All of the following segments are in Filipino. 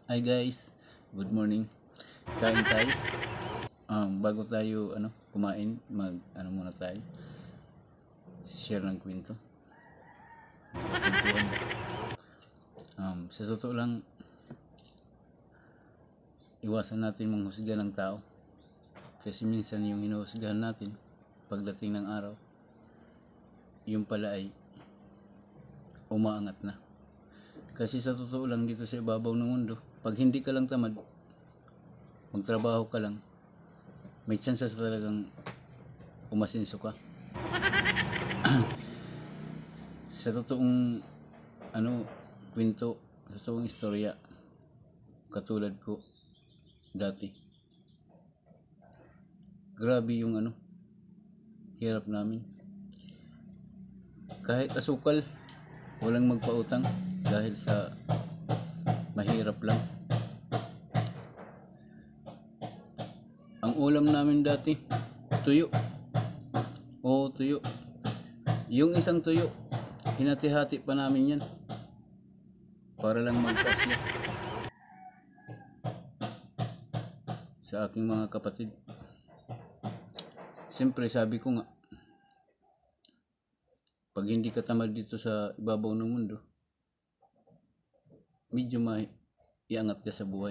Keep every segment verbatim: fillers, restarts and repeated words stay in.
Hi guys, good morning. Kain tayo. Um, bago tayo ano kumain, mag ano muna tayo. Share ng kwento. Kwentuhan. Um, sa totoo lang, iwasan natin manghusga ng tao. Kasi minsan yung hinuhusgahan natin pagdating ng araw, yung pala ay umaangat na. Kasi sa totoo lang dito sa ibabaw ng mundo, pag hindi ka lang tamad, magtrabaho ka lang, may chances talagang umasinso ka. Sa totoong ano, kwento, sa totoong istorya, katulad ko dati. Grabe yung ano, hirap namin. Kahit asukal, walang magpautang dahil sa mahirap lang. Ang ulam namin dati, tuyo. Oo, tuyo. Yung isang tuyo, hinati-hati pa namin yan para lang magkasya sa aking mga kapatid. Siyempre sabi ko nga, pag hindi ka tamad dito sa ibabaw ng mundo, medyo may iangat ka sa buhay.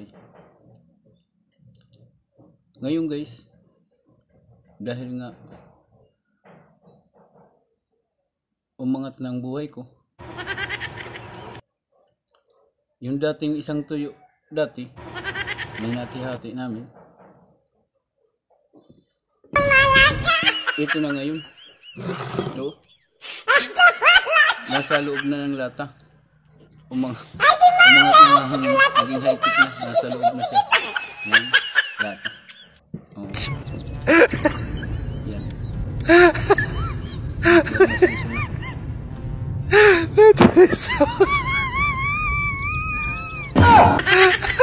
Ngayon guys, dahil nga umangat ng buhay ko, yung dating isang tuyo dati, ninati-hati namin, ito na ngayon. No? Nasa loob na ng lata. Umang umangat na ng naging high-tech na. Nasa loob na siya. Yan. Lata. Oh. Yan. That is so...